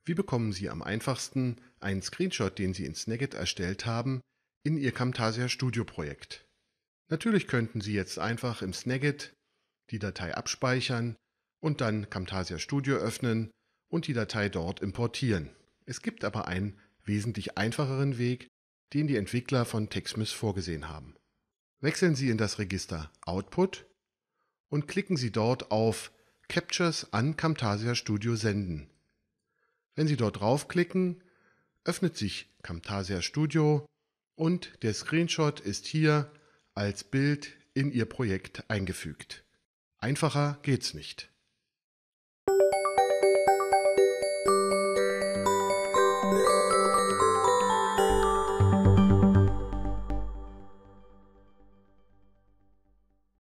Wie bekommen Sie am einfachsten einen Screenshot, den Sie in Snagit erstellt haben, in Ihr Camtasia Studio Projekt? Natürlich könnten Sie jetzt einfach im Snagit die Datei abspeichern und dann Camtasia Studio öffnen und die Datei dort importieren. Es gibt aber einen wesentlich einfacheren Weg, den die Entwickler von TechSmith vorgesehen haben. Wechseln Sie in das Register Output und klicken Sie dort auf Captures an Camtasia Studio senden. Wenn Sie dort draufklicken, öffnet sich Camtasia Studio und der Screenshot ist hier als Bild in Ihr Projekt eingefügt. Einfacher geht's nicht.